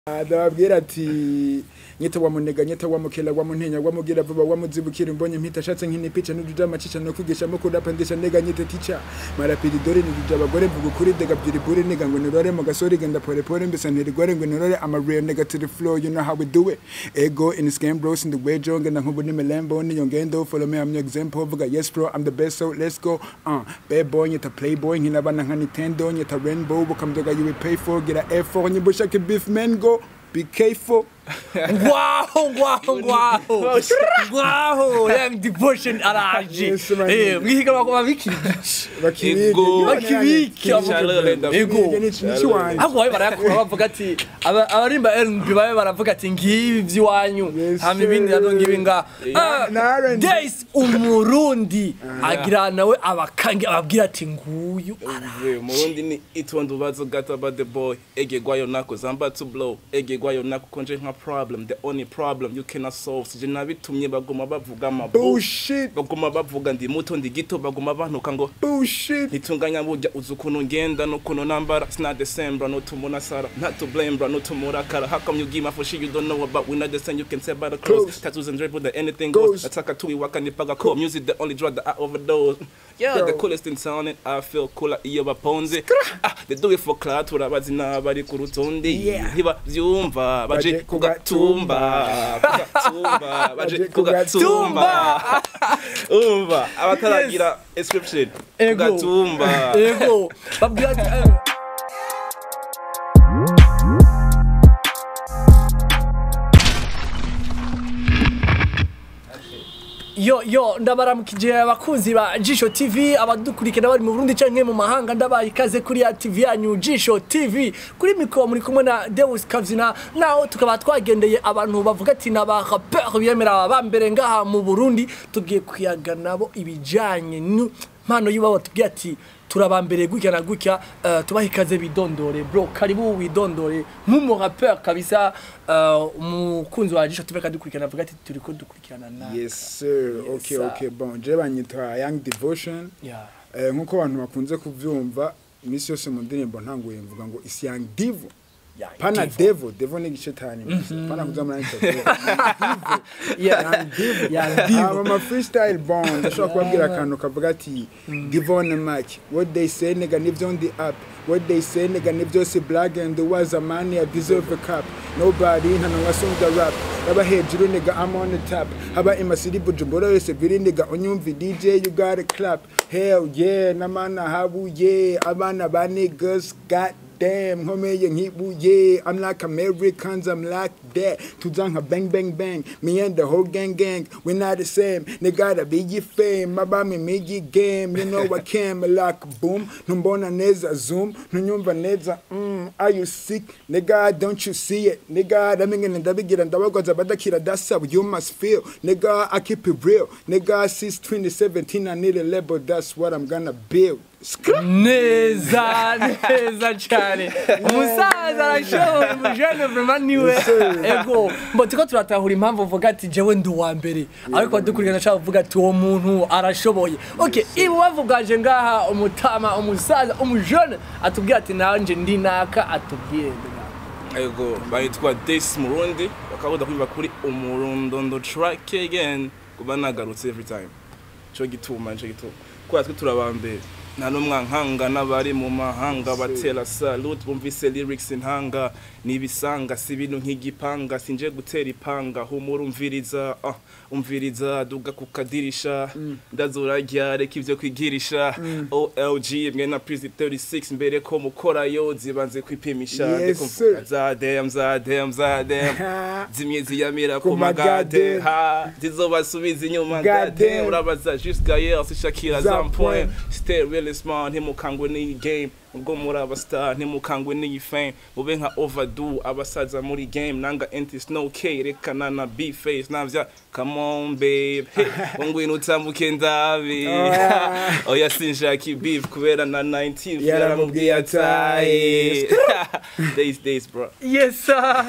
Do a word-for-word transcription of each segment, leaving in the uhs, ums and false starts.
Ndababwira ati nyita wa munega nyita wa mukela wa muntenya wa mugira vuba wa muzibukira mbonye mpita shatse nkini picha n'uduja amacica no kwigisha mo kudapandisha nega nyita teacher marapiri dore n'uduja abagore mvuga kuri dega byiribure nega ngo nirore mu gasori genda pore pore mbese ntirigore ngo nirore ama real nega to the flow you know how we do it ego in the scam bros in the way jonga na nkubu ni melembo ni yongendo follow me I'm your example vuga yes bro I'm the best so let's go uh bad boy nyita playboy nkina bana nka Nintendo nyita rainbow bukamdoga you will pay for get a air for nyibusha ke beef men go be careful. Wow, wow, wow. Wow, I'm devotion araje. Eh, mwihiga bakoma biki. Bakibiki. Bakibiki. Ego. Ako baye barakora bavuga ati abarimba R and B baye baravuga ati ngibi vyiwanyu. Hama ibindi navyo ngibinga. Days umurundi agira nawe abakangi ababwira ati nguyu araje. Umurundi ni itondo bazo gata about the boy. Ege gwayo nako zamba to blow. Ege gwayo nako konje nka problem the only problem you cannot solve sije nabitumye bagoma bavuga ama bullshit bagoma bavuga ndi muto ndi gito bagoma bantuka ngo bullshit nitunganya burya uzukuno ngenda no kuno nambara it's not the same bro no tumuna sara not to blame bro no tumura kara how come you give my for shit you don't know about we not the same you can say about the clothes tattoos and dribble that anything goes ataka tui wakanipaga cool music the only drug that I overdose yeah Girl. The coolest in town and I feel cooler iyo baponze ah they do it for clout turabazi nabari ku rutonde hiba vyumva baje kugatumba kugatumba baje kugatumba umva abataragira description kugatumba ego babwira Yo yo ndabaramukije abakunzi ba Jisho T V abadukurikira bari mu Burundi canke mu mahanga ndabaye ikaze kuri ya T V yanyu Jisho T V kuri mikro muri kumwe na Deus Kavzina naho tukaba twagendeye abantu bavuga ati naba rapper biyemera abambere ngaha mu Burundi tugiye kuyaga nabo ibijanye mpano y'ubabo tugiye ati turabambere gukya na gukya uh, tubaha ikaze bidondore bro karibu widondore nk'umu rapper kabisa umukunzi uh, wa Jisho T V kadukurikirana avuga ati turiko dukurikirana na yes sir yes, okay sir. Okay bon je banyita Young Devotion yeah eh nkuko abantu bakunze kuvyumva imisi yose mu ndirimbo ntanguye mvuga ngo is Young Divo yeah, pana Devo Devo ni gishetani mm -hmm. pana kuzamura interview yeah Divo yeah Divo I'm a freestyle bond ndashaka kubabwira akantu kavuga ati Divo on the mic what they say nigga lives on the up what they say nigga nibyo si black and there was a man I deserve a cup nobody nta ngasonga rap aba hejuru nigga I'm on the top haba imasiri bujumbura yose biri nigga unyumvi D J you gotta clap hell yeah na mana habu yeah abana ba niggas got damn, homie, young hibu, yeah. I'm like Americans, I'm like that. Tuzanga bang, bang, bang. Me and the whole gang, gang. We're not the same. They gotta be your fame. My bami make your game. You know I came like boom. Numbona neza zoom. Nunyumva neza. Mm, are you sick? Nigga, don't you see it? Nigga, that mean in the beginning, the work was about the kid. That's how you must feel. Nigga, I keep it real. Nigga, since twenty seventeen, I need a label. That's what I'm gonna build. Neza neza cyane umusaza arashoboye umujene vraiment niwe ego mbo tiko turatahura impamvu uvuga ati jewe ndi wa mbere ariko dukurikirana cyane uvuga ati uwo muntu arashoboye okay ibo bavugaje ngaha umutama umusaza umujene atubwira ati nanje ndi naka atubwire ego bayitwa Days Murundi bakaboda kwiba kuri umurundondo track again kuba nagarutse every time cyo gituma cyo gituma kwa twe turabambere nta n'umwankanga n'abari mu mahanga batera salute bumvise lyrics intanga nibisanga si ibintu nk'igipanga sinje gutera ipanga humura umviriza ah umviriza duga kukadirisha ndazurajya reka ivyo kwigirisha O L G mwe na Prise thirty-six mbere ko mukora yo zibanze kwipimisha ndeko za damn za damn za damn zimye ziyamira ku magade ha zizobasubiza inyuma gade urabaza jusqu'à hier si Shakira zampoint stay really smart himukangwe ni game ubwo muri abastar ntimukangwe ni fame ube nka overdo abasaza muri game nanga anti snow k rekana na B face navya come on babe ongwino utambuke ndabe oya sinjaki beef kubera na nineteen yaramubwiye ataye days days bro yes sir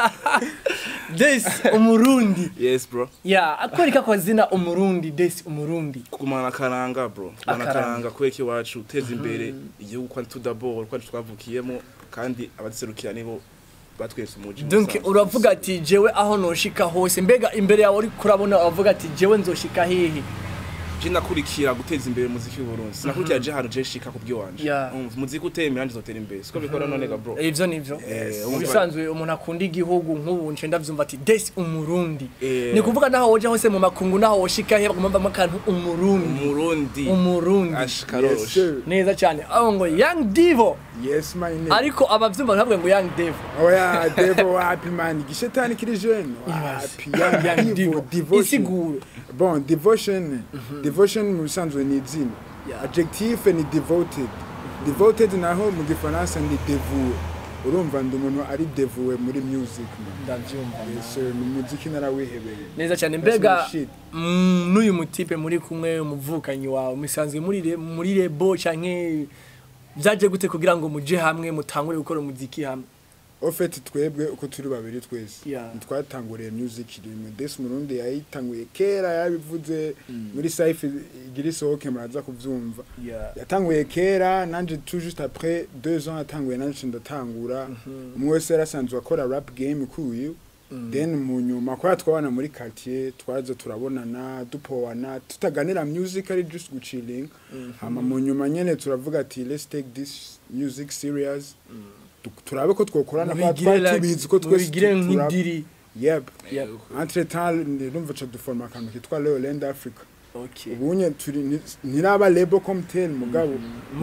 Days umurundi yes bro yeah akwereka ko zina umurundi Days umurundi kumana karanga bro kumana karanga kweki wacu uteza imbere igihugu kwa tudabor kwa twavukiyemo kandi abaserukira nibo batwese umuji donc uravuga ati jewe aho noshika hose mbega imbere yawe uri kurabona uravuga ati jewe nzoshika hehe je nakurikira guteza imbere muziki w'Uburundi sinakurikira je hano je shika kubyo wanje muziki uteye miranje zotera imbere siko bikora none ga bro ivyo nivyo ubisanzwe umuntu akunda igihugu nk'ubu nce ndavyumva ati des umurundi ni kuvuga naho woje hose mu makungu naho woshika he bagomba makantu umurundi umurundi umurundi ashkaroshe neza cyane aho ngo young divo yes my name ariko abavyumva ntabwo ngo young divo oh yeah divo happy man gishetani kiri jeune happy young divo devotion bon devotion devotion mu bisanzwe ni izina adjective ni devoted devoted naho mu gifaransa ni dévoué urumva ndi umuntu ari dévoué muri music ndavyumva so mu muziki narawihebeye neza cyane mbega n'uyu mutipe muri kumwe umuvukanyi wawe musanzwe muri muri rebo canke byaje gute kugira ngo muje hamwe mutangure gukora umuziki hamwe au fait twebwe uko turi babiri twese twatanguriye music rimwe des murundi yayitanguye kera yabivuze muri Saifi igiri sohoke muraza kuvyumva yatanguye kera nanje tout juste après deux ans atanguye nanje ndatangura umwe wese yarasanzwe akora rap game kuyu then mu nyuma kwa twabana muri quartier twaje turabonana dupowana tutaganira music ari just guchilling hama mu nyuma nyene turavuga ati let's take this music serious turabe ko twokorana kwa twatubizi ko twese tugire nk'idiri yep entre temps ndumva cha duforma kantu kitwa NELLA NETH Africa okay ubunye turi niraba label comme tel mugabo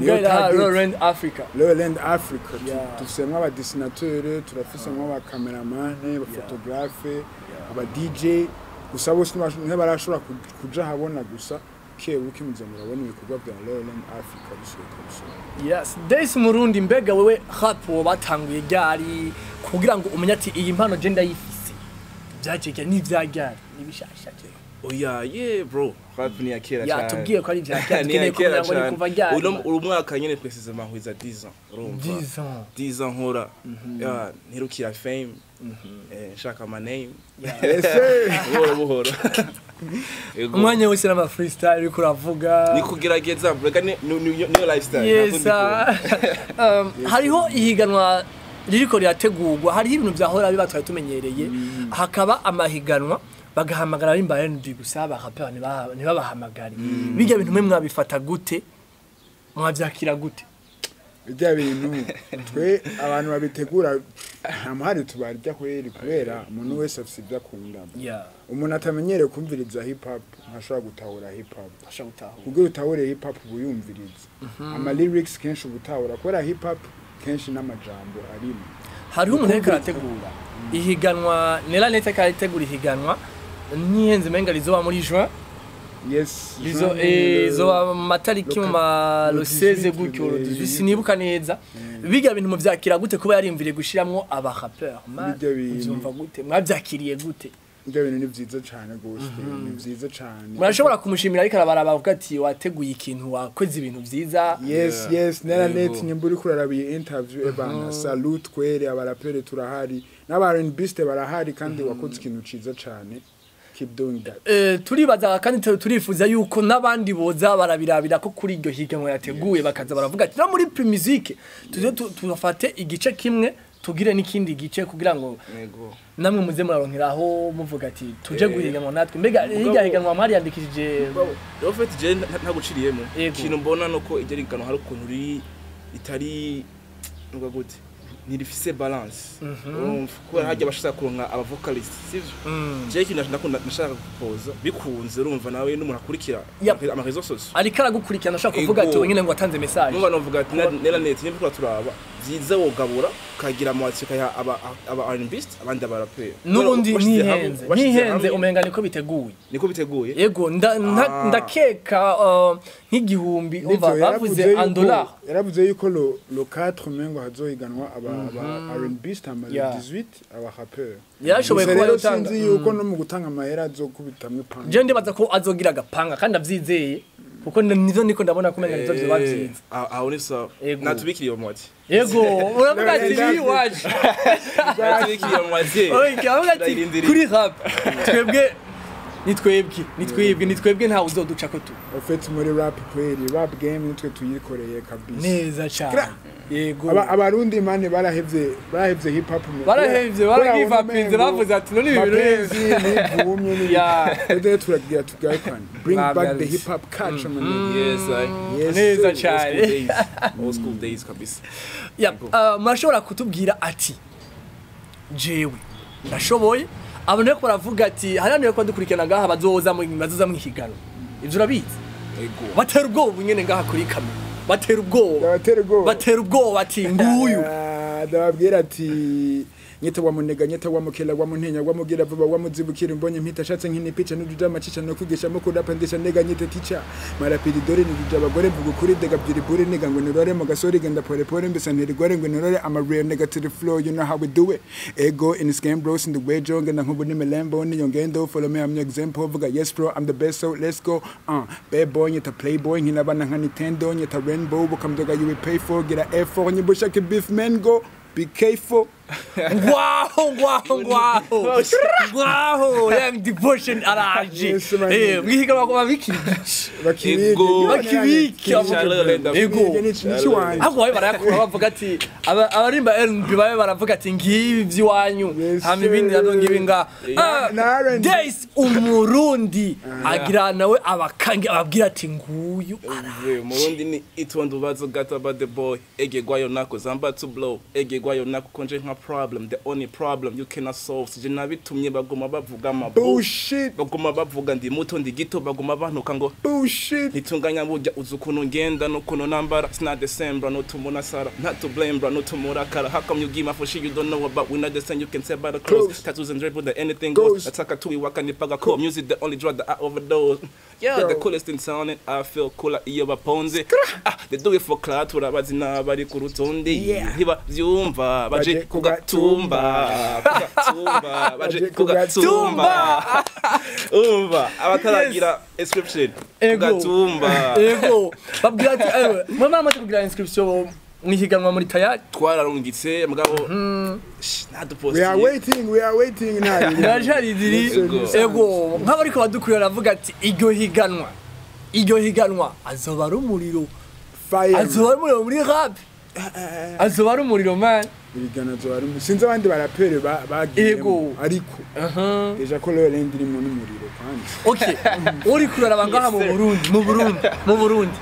NELLA NETH Africa NELLA NETH Africa tusemwa aba dessinateur turafisemwa aba cameraman aba photographe aba D J gusa bose ntibarashobora kuja habona gusa kebuke muzamura abona ibikorwa bya NELLA NETH Africa bisohoka bisohoka yes des murundi mbega wewe rap watanguye ryari kugira ngo umenye ati iyi mpano je ndayifise byakeke ni vyagari nibishasha je oya yeah bro rap ni yakera cyane ya tubwiye ko ari vyakera tukene kugira ngo ni kuva ryari uno umwaka nyene twese mahwiza dix ans urumva dix ans dix ans nkora ya ntirukira fame eh shaka my name yes buhoro buhoro umwanya wese n'ama freestyle uri kuravuga ni kugerageza brega ni ni lifestyle yes um hariho ihiganwa ririko rirategurwa hariho ibintu byahora bibatwaye tumenyereye hakaba amahiganwa bagahamagara ari mba N B gusa bakapera ni babahamagari bijya bintu mwe mwabifata gute mwavyakira gute bijya bintu twe abantu babitegura amahari tubarya kweri kubera umuntu wese afite ibyo akunda umuntu atamenyereye kumviriza hip hop ntashobora gutahura hip hop ashaka gutahura ubwo utahura hip hop buyumviriza ama lyrics kenshi ubutahura kubera hip hop kenshi n'amajambo arimo hariho umuntu ariko arategura ihiganwa NELLA NETH arategura ihiganwa nihenze menga rizoba muri juin yes rizo ezo matariki mu lo seize gutyo sinibuka neza biga bintu mu vyakira gute kuba yarimvire gushiramwo aba rappeur mbyumva gute mwavyakiriye gute ibyo bintu ni vyiza cyane gose ni vyiza cyane murashobora kumushimira ariko arabaraba avuga ati wateguye ikintu wakoze ibintu vyiza yes yes NELLA NETH nyimba uri kurarabiye interview ebana salute kwere abarapere turahari n'abarnbiste barahari kandi wakoze ikintu ciza cyane keep doing that eh turibaza kandi turifuza yuko nabandi boza barabirabira ko kuri iryo higanwa yateguye bakaza baravuga ati no muri musique tuze tufate igice kimwe tugire n'ikindi gice kugira ngo namwe muze muraronkeraho muvuga ati tuje guhiganwa natwe mbega hirya higanwa mwari yandikishije yo fait je ntaguciriyemo ikintu mbona nuko ijya higanwa hari ukuntu uri itari nuga gute nirifise balance urumva ko hajya bashaka kuronka aba vocalist sivyo je kintu ndakunda nashaka kupoza bikunze urumva nawe n'umuntu akurikira ama réseaux sociaux ari karagukurikirana nashaka kuvuga ati wenyine ngo atanze message numva novuga ati NELLA NETH nimba turaba byiza wogabura kagira amwatsi kaya aba aba artist abandi abarapera nubundi nihenze nihenze umenga niko biteguye niko biteguye yego ndakeka nk'igihumbi umva bavuze un dollar yaravuze yuko lo lo quatre mengo hazohiganwa aba aba artist ama dix-huit aba rappeur yarashoboye kuba yotanga sinzi yuko no mu gutanga amahera azokubitamwe panga je ndibaza ko azogira agapanga kandi avyizeye kuko nizo niko ndabona kumenga nizo byo bavyiza aho ni so natubikiriye umwati yego uravuga ati waje natubikiriye umwati oya uravuga ati kuri rap twebwe ni twebwe ni twebwe ni twebwe ntawe uzoduca ko tu ufite muri rap kweli rap game nitwe tuyikoreye kabisa neza cyane yego abarundi mane barahevye barahevye hip hop barahevye baragiva pinze bavuze ati none ibi bintu n'ivumye ni ya ede turagira tugarukan bring back the hip hop culture man yes yes neza cyane old school days kabisa ya mashobora kutubwira ati jewe ndashoboye abantu ko baravuga ati haraniye ko dukurikirana ngaha bazoza mu bazoza mu higano ivyo urabizi ego batera ubwoba nyene ngaha kuri kamera batera ubwoba batera ubwoba batera ubwoba ati nguyu ndababwira ati nyita wa munega nyita wa mukela wa muntenya wa mugira vuba wa muzibukira imbonye mpita shatse nkini picha n'uduja macica no kwigisha mo kudapandisha nega nyita teacher marapiri dore n'uduja bagore mvuga kuri dega byiri buri nega ngo nirore mu gasori genda pore pore mbese ntirigore ngo nirore ama real negative flow you know how we do it ego in scam bros in the way jonga na nkubu ni melembo ni yongendo follow me I'm your example vuga yes bro I'm the best so let's go uh bad boy nyita playboy nkina bana nka Nintendo nyita rainbow bukamdoga you will pay for get a F four nyibusha ke beef man go be careful. Wow, wow, wow. Wow, young devotion araje. Eh, mwihiga bakoma biki. Bakibiki. Bakibiki. Ego. Ako baye barakora bavuga ati abarimba R and B baye baravuga ati ngibi vyiwanyu. Hama ibindi navyo ngibi nga. Days umurundi agira nawe abakangi ababwira ati nguyu araje. Umurundi ni itwandu bazo gata about the boy. Ege gwayo nako zamba to blow. Ege gwayo nako konje nka problem the only problem you cannot solve sije nabitumye bagoma bavuga ama bullshit bagoma bavuga ndi muto ndi gito bagoma bantuka ngo bullshit nitunganya burya uzukuno ngenda no kuno nambara it's not the same bro no tumuna sara not to blame bro no tumura kara how come you give my for shit you don't know about we not the same you can say about the clothes tattoos and drip that anything goes ataka tu waka ni paga ko music the only drug that I overdose yeah the coolest in sound it I feel cooler iyo baponze ah they do it for clout urabazi na bari ku rutonde hiba vyumva baje kugatumba kugatumba baje kugatumba umva abataragira inscription kugatumba ego babwira ati ewe mama amaze kugira inscription mwihiganwa muri tayari twararungitse mugabo we are waiting we are waiting now najari diri ego nk'abari ko badukurira ravuga ati iryo higanwa iryo higanwa azoba ari umuriro fire azoba ari umuriro muri rap azoba ari umuriro man irigana zo ari sinzi abandi barapere bagiye ariko aha deja ko leo ndiri mu n'umuriro kandi okay uri kurara bangaha mu Burundi mu Burundi mu Burundi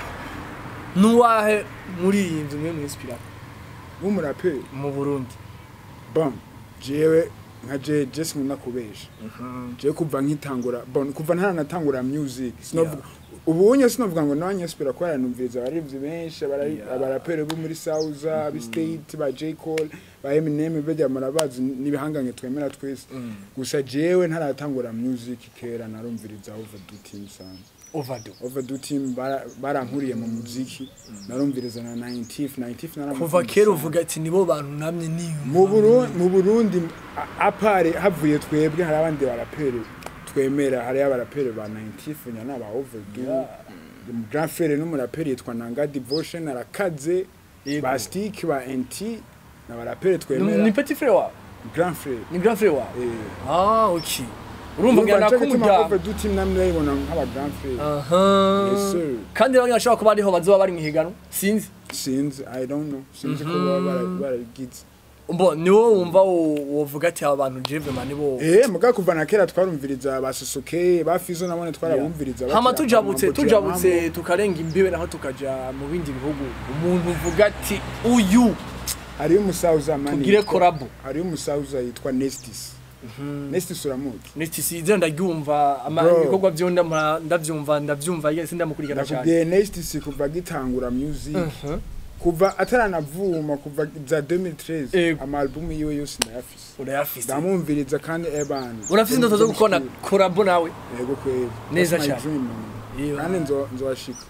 nuwahe muri iyi nzu mwe mwinspira mu murapere mu Burundi bam jewe nka je just nakubesha je kuva nkitangura bon kuva ntaranatangura music sinovuga ubunye sinovuga ngo nanye spira ko yaranumviriza abarivyi benshi abarapere bo muri South abi state ba J Cole ba Eminem bejya murabazi nibihanganye twemera twese gusa jewe ntaratangura music kera narumviriza Overdue Team sana Overdue Overdue Team barankuriye mu muziki narumviriza na ninetieth ninetieth naramuvira kuva kera uvuga ati nibo bantu namye niyo mu Burundi mu Burundi apare havuye twebwe hari abandi barapere twemera hari abarapere ba ninetieth nyana ba Overdue mu grand frère n'umurapere yitwa Nanga Devotion arakaze ba Stick ba N T na barapere twemera ni petit frère wa grand frère ni grand frère wa ah okay urumva ngana kumujya Overdue Team namwe ibona nk'aba grand frère aha yes sir kandi bamwe bashaka kuba ariho bazoba bari mwihigano sinzi sinzi I don't know sinzi ko baba baragitse Mbo niwo wumva wovuga ati abantu jeve mani bo eh muga kuva na kera twarumviriza basusuke bafizo nabone twarabumviriza hama tujabutse tujabutse tukarenga imbibe naho tukaja mu bindi bihugu umuntu uvuga ati uyu ari umusauza mani tugire korabo ari umusauza yitwa Nestis Nestis uramuzi Nestis ize ndagyumva ibikorwa byo ndavyumva ndavyumva yese ndamukurikira cyane nakubwiye Nestis kuva gitangura music kuva ataranavuma kuva za deux mille treize ama album yiwe yose ndayafise urayafise ndamumviriza kandi ebana urafise indoto zo gukora korabo nawe yego kweli neza cyane kandi nzo nzowashika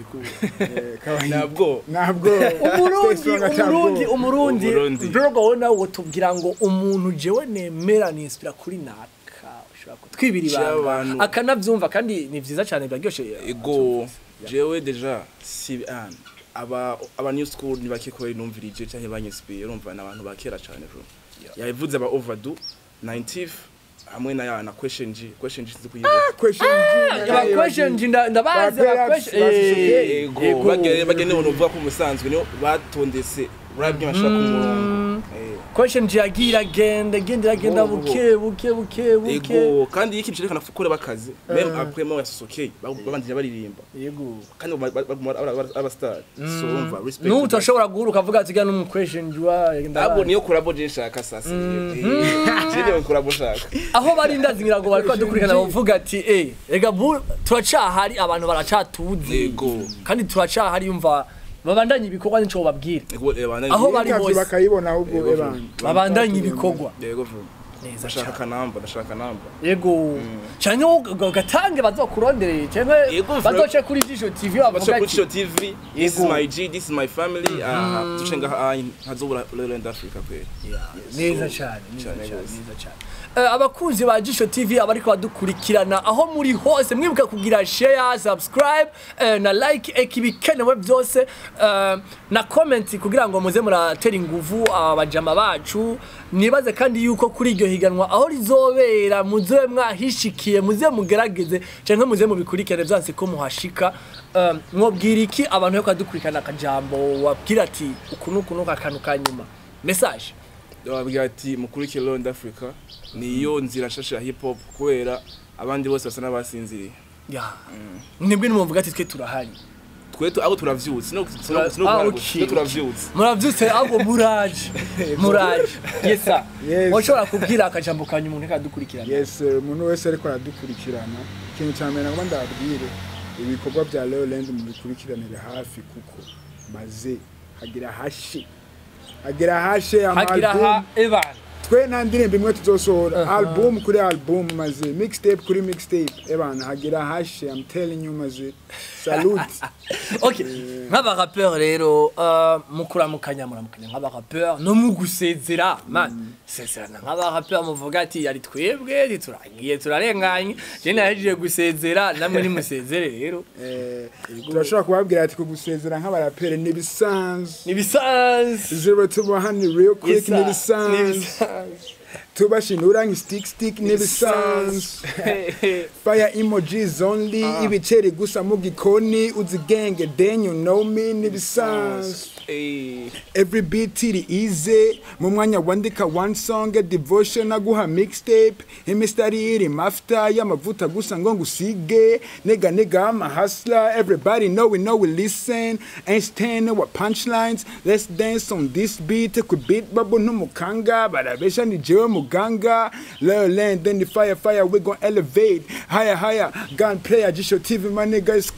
yego nabwo nabwo umurundi umurundi umurundi drogo wona wotubwira ngo umuntu jewe nemera ni inspira kuri naka ushaka twibiri banga akanavyumva kandi ni vyiza cyane byagyoshe ego jewe deja si an aba aba new school ni bakikora inumvirije cyane banyesipire urumva nabantu bakera cyane bro yavuze aba Overdue ninetieth hamwe na ya na question G question G sizi kuyiba question G aba question G ndabazi aba question ego bagere bagene umuntu uvuga ko umusanzwe niyo batondetse rap y'amashaka ku murongo question G agira genda genda genda buke buke buke buke ego kandi iki byerekana gukora bakazi même après moi yasosoke babandije baririmba yego kandi aba star so umva respect no utashobora guhuruka avuga ati gana mu question G wa abo niyo kurabo je nshaka sasa je kurabo shaka aho bari ndazingira ngo bariko dukurikana bavuga ati eh ega turacahari abantu baracatuzi yego kandi turacahari yumva babandanye ibikorwa nico babwira aho bari bose bakayibona ahubwo ebana babandanye ibikorwa yego vuba neza shaka kanamba ndashaka namba yego cyane gatange bazokurondereye cyane bazoce kuri Jisho T V bavuga ati Jisho T V this is my G this is my family ah ducenga hazobura Lowland Africa kwe neza cyane neza cyane abakunzi ba Jisho T V abariko badukurikirana aho muri hose mwibuka kugira share subscribe na like ekibikenewe byose na comment kugira ngo muze muratera inguvu abajama bacu nibaze kandi yuko kuri iryo higanwa aho rizobera muzobe mwahishikiye muze mugerageze canke muze mubikurikirane byanse ko muhashika mwobwira iki abantu yo kwadukurikana akajambo wabwira ati ukunu kunu kakanu kanyuma message wabwira ati mukurikire Lowland Africa niyo nzira shasha hip hop kwera abandi bose basa nabasinziriye ya nibwo nimuvuga ati twe turahari tweto abo turavyutse no no turavyutse muravyutse abo muraje muraje yesa moshora kubwira akajambo kanyu umuntu kadukurikirana yes umuntu wese ariko aradukurikirana kintu cyamena ngo ndabwire ibikorwa bya Lowland mu bikurikiranire hafi kuko maze hagira hashi hagira hashe hagira ha Evan twe nta ndirimbo imwe tuzosohora album kuri album maze mixtape kuri mixtape ebana hagira hashe I'm telling you maze salute okay nk'aba rappeur rero mukura mukanya muramukanya nk'aba rappeur no mugusezera man sezerana nk'aba rappeur muvuga ati yari twebwe titurangiye turarenganye je nahejeje gusezera namwe ni musezere rero eh turashobora kubabwira ati kugusezera nk'aba rappeur ni bisanzwe ni bisanzwe zero to one hundred real quick ni bisanzwe tubashinura ngi stick stick nibisanzwe fire emojis only ibiceri gusa mu gikoni uzigenge then you know me nibisanzwe every beat iri easy mu mwanya wandika one song a devotion aguha mixtape imistari iri mafta y'amavuta gusa ngo ngusige nega nega ama hustler everybody know we know we listen and stand what punchlines let's dance on this beat ku beat babu numukanga barabesha ni jewe muganga Lowland then the fire fire we gon elevate higher higher gun player Jisho T V my niggas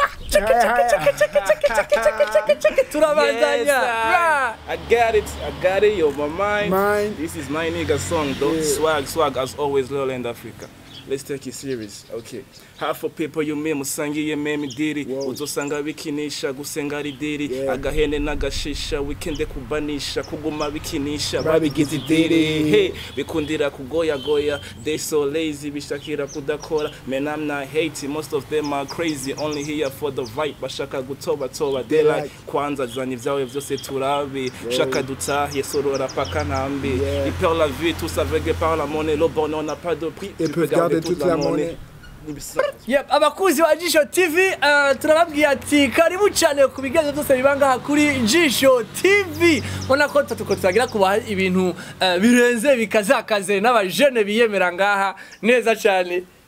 Turabandanya. I got it, I got it, yo, my mind. Mine. This is my nigga song, though. Yeah. Swag, swag, as always, Lowland Africa. Let's take it serious, okay. Half of people you me musangiye meme diri uzosanga bikinisha gusenga ari diri agahene nagashisha weekend kubanisha kuguma bikinisha babigize diri hey bikundira kugoya goya they so lazy bishakira kudakora man I'm not hating most of them are crazy only here for the vibe bashaka gutoba toba they like kwanza zani vyawe vyose turabi shaka dutahe sorora paka ntambi ipeur la vie tout ça vegue par la monnaie le bonheur n'a pas de prix tu peux garder toute la monnaie. Yep, abakuzi wa Jisho T V uh, turababwiye ati karibu cyane ku biganiro byose bibanga kuri Jisho T V. Ona ko tuko turagira kubaha ibintu uh, birenze bikazakaze n'abajene biyemera ngaha neza cyane.